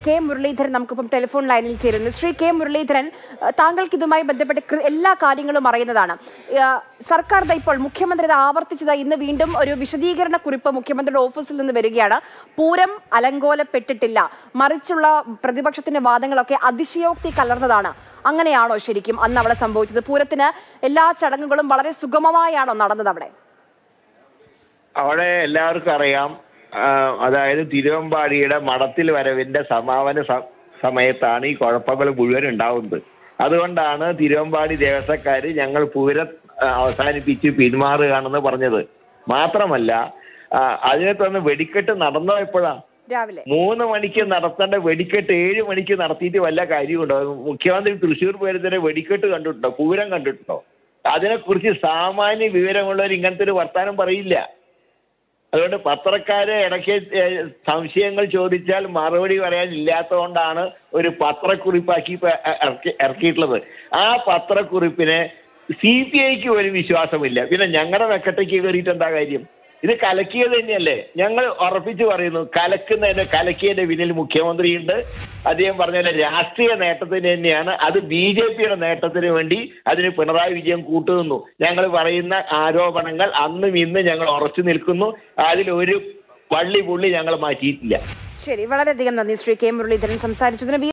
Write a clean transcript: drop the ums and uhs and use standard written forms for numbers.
K Muraleedharan നമുക്കിപ്പം telephone ലൈനിൽ ചേരുന്നു. ശ്രീ കെ മുരളീധരൻ, താങ്കൾക്ക് ഇതുമായി ബന്ധപ്പെട്ട് എല്ലാ കാര്യങ്ങളും അറിയുന്നതാണ്. സർക്കാർ ഇപ്പോൾ മുഖ്യമന്ത്രി ആവർത്തിച്ചത് ഇന്ന് വീണ്ടും ഒരു വിശദീകരണ കുറിപ്പ് മുഖ്യമന്ത്രിയുടെ ഓഫീസിൽ നിന്ന് വരികയാണ്. പൂരം അലങ്കോലപ്പെട്ടിട്ടില്ല, മറിച്ചുള്ള പ്രതിപക്ഷത്തിന്റെ വാദങ്ങളൊക്കെ അതിശയോക്തി കലർന്നതാണ്. അങ്ങനെയാണോ ശരിക്കും അന്ന് അവിടെ സംഭവിച്ചത്? പൂരത്തിന് എല്ലാ ചടങ്ങുകളും വളരെ സുഗമമായാണോ നടന്നത്? അവിടെ എല്ലാവർക്കും അറിയാം, അതായത് തിരുവമ്പാടിയുടെ മഠത്തിൽ വരവിന്റെ സമാപന സമയത്താണ് ഈ കുഴപ്പങ്ങൾ മുഴുവൻ ഉണ്ടാവുന്നത്. അതുകൊണ്ടാണ് തിരുവമ്പാടി ദേവസ്വക്കാര് ഞങ്ങൾ പൂരം അവസാനിപ്പിച്ച് പിന്മാറുകയാണെന്ന് പറഞ്ഞത്. മാത്രമല്ല, അതിനകത്തൊന്ന് വെടിക്കെട്ട് നടന്നോ എപ്പോഴാണ്? രാവിലെ 3 മണിക്ക് നടത്തേണ്ട വെടിക്കെട്ട് 7 മണിക്ക് നടത്തിയിട്ട് വല്ല കാര്യമുണ്ടോ? മുഖ്യമന്ത്രി തൃശ്ശൂർ പൂരത്തിന്റെ വെടിക്കെട്ട് കണ്ടിട്ടുണ്ടോ? പൂരം കണ്ടിട്ടുണ്ടോ? അതിനെക്കുറിച്ച് സാമാന്യ വിവരമുള്ളവർ ഇങ്ങനത്തെ ഒരു വർത്താനം പറയില്ല. അതുകൊണ്ട് പത്രക്കാരെ ഇടയ്ക്ക് സംശയങ്ങൾ ചോദിച്ചാൽ മറുപടി പറയാൻ ഇല്ലാത്തതുകൊണ്ടാണ് ഒരു പത്രക്കുറിപ്പാക്കി ഇറക്കിയിട്ടുള്ളത്. ആ പത്രക്കുറിപ്പിനെ CPIക്ക് ഒരു വിശ്വാസമില്ല. പിന്നെ ഞങ്ങളുടെ വെക്കട്ടയ്ക്ക് കയറിയിട്ട് എന്താ കാര്യം? ഇത് കലക്കിയത് തന്നെയല്ലേ? ഞങ്ങൾ ഉറപ്പിച്ചു പറയുന്നു, കലക്കിയതിന്റെ പിന്നിൽ മുഖ്യമന്ത്രിയുണ്ട്. അദ്ദേഹം പറഞ്ഞ രാഷ്ട്രീയ നേട്ടത്തിന് തന്നെയാണ്. അത് BJPയുടെ നേട്ടത്തിന് വേണ്ടി അതിന് പിണറായി വിജയൻ കൂട്ടുനിന്നു. ഞങ്ങൾ പറയുന്ന ആരോപണങ്ങൾ അന്നും ഇന്ന് ഞങ്ങൾ ഉറച്ചു നിൽക്കുന്നു. അതിലൊരു പുള്ളി ഞങ്ങൾ മാറ്റിയിട്ടില്ല. ശരി, വളരെയധികം നന്ദി ശ്രീ കെ മുരളീധരൻ സംസാരിച്ചതിന്.